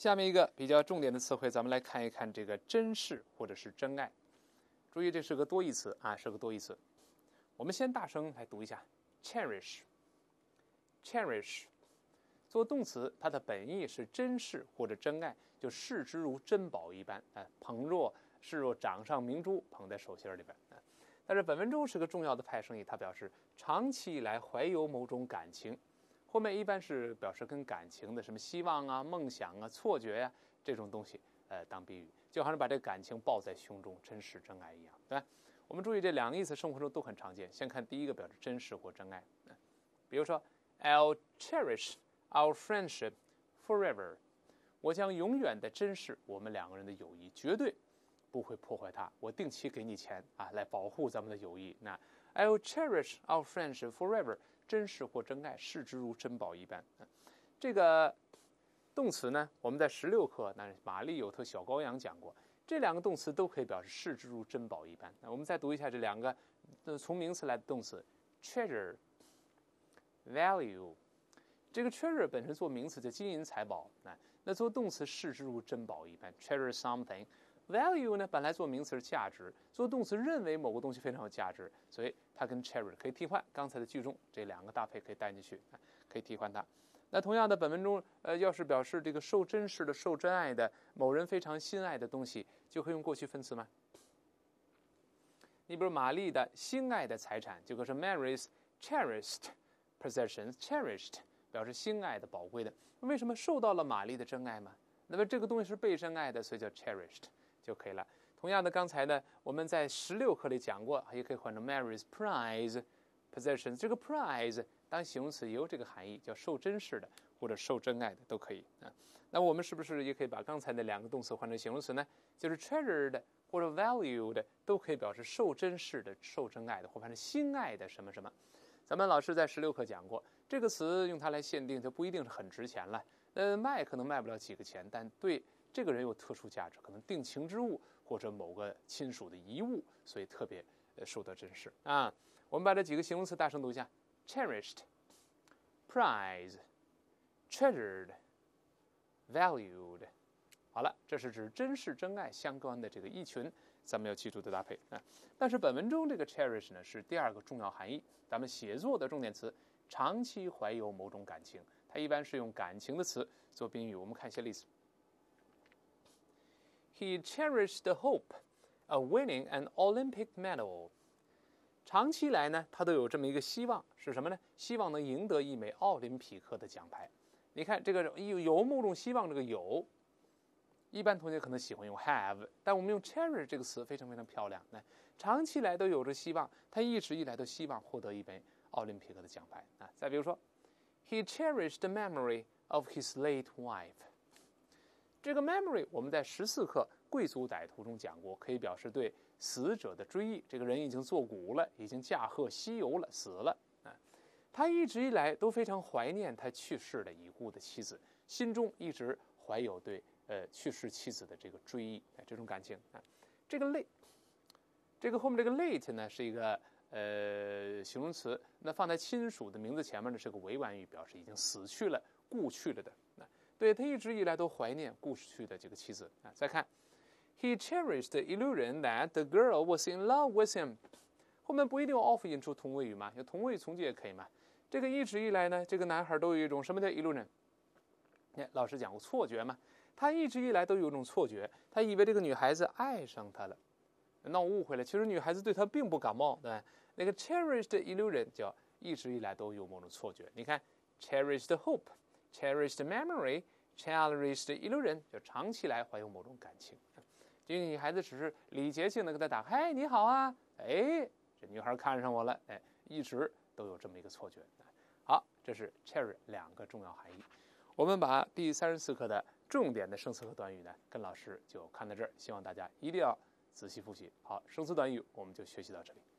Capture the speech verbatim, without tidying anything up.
下面一个比较重点的词汇，咱们来看一看这个珍视或者是真爱。注意，这是个多义词啊，是个多义词。我们先大声来读一下 cherish。cherish 做动词，它的本意是珍视或者真爱，就视之如珍宝一般啊，捧若视若掌上明珠，捧在手心里边啊。但是本文中是个重要的派生义，它表示长期以来怀有某种感情。后面一般是表示跟感情的什么希望啊、梦想啊、错觉呀、啊、这种东西，呃，当比喻，就好像把这个感情抱在胸中，珍视真爱一样，对吧？我们注意这两个意思，生活中都很常见。先看第一个，表示珍视或真爱，嗯、比如说 ，I'll cherish our friendship forever， 我将永远的珍视我们两个人的友谊，绝对不会破坏它。我定期给你钱啊，来保护咱们的友谊。那 I'll cherish our friendship forever。珍视或真爱，视之如珍宝一般。这个动词呢，我们在十六课那玛丽有特小羔羊讲过，这两个动词都可以表示视之如珍宝一般。那我们再读一下这两个从名词来的动词 treasure、value。这个 treasure 本身做名词叫金银财宝，那那做动词视之如珍宝一般 treasure something。value 呢，本来做名词是价值，做动词认为某个东西非常有价值，所以它跟 cherish 可以替换。刚才的句中这两个搭配可以带进去，可以替换它。那同样的，本文中呃，要是表示这个受珍视的、受真爱的某人非常心爱的东西，就可以用过去分词吗？你比如玛丽的心爱的财产，就可以说 Mary's cherished possessions。cherished 表示心爱的、宝贵的。为什么受到了玛丽的真爱吗？那么这个东西是被真爱的，所以叫 cherished。就可以了。同样的，刚才呢，我们在十六课里讲过，也可以换成 Mary's prize possessions。这个 prize 当形容词也有这个含义，叫受珍视的或者受真爱的都可以啊。那我们是不是也可以把刚才那两个动词换成形容词呢？就是 treasured 或者 valued 都可以表示受珍视的、受真爱的，或者是心爱的什么什么。咱们老师在十六课讲过，这个词用它来限定，就不一定是很值钱了。呃，卖可能卖不了几个钱，但对这个人有特殊价值，可能定情之物或者某个亲属的遗物，所以特别呃受到珍视啊。我们把这几个形容词大声读一下 ：cherished、prize、treasured、valued。好了，这是指珍视、真爱相关的这个意群，咱们要记住的搭配啊。但是本文中这个 cherish 呢是第二个重要含义，咱们写作的重点词，长期怀有某种感情，它一般是用感情的词做宾语。我们看一些例子。He cherished the hope of winning an Olympic medal. 长期来呢，他都有这么一个希望，是什么呢？希望能赢得一枚奥林匹克的奖牌。你看这个有有某种希望，这个有，一般同学可能喜欢用 have， 但我们用 cherish 这个词非常非常漂亮。那长期来都有着希望，他一直以来都希望获得一枚奥林匹克的奖牌啊。再比如说 ，He cherished the memory of his late wife. 这个 memory 我们在十四课贵族歹徒中讲过，可以表示对死者的追忆。这个人已经作古了，已经驾鹤西游了，死了啊。他一直以来都非常怀念他去世的已故的妻子，心中一直怀有对呃去世妻子的这个追忆，哎，这种感情啊。这个 late， 这个后面这个 late 呢是一个呃形容词，那放在亲属的名字前面呢是个委婉语，表示已经死去了、故去了的。对，他一直以来都怀念故去的这个妻子啊。再看 ，He cherished the illusion that the girl was in love with him。后面不一定要 of 引出同位语嘛，有同位语从句也可以嘛。这个一直以来呢，这个男孩都有一种什么叫 illusion？ 哎，老师讲过错觉嘛，他一直以来都有一种错觉，他以为这个女孩子爱上他了，闹误会了。其实女孩子对他并不感冒，对吧？那个 cherished illusion 叫一直以来都有某种错觉。你看 cherished hope。Cherished memory, cherished illusion， 就长期来怀有某种感情。这个女孩子只是礼节性的跟他打，嗨，你好啊，哎，这女孩看上我了，哎，一直都有这么一个错觉。好，这是 cherish 两个重要含义。我们把第三十四课的重点的生词和短语呢，跟老师就看到这儿，希望大家一定要仔细复习。好，生词短语我们就学习到这里。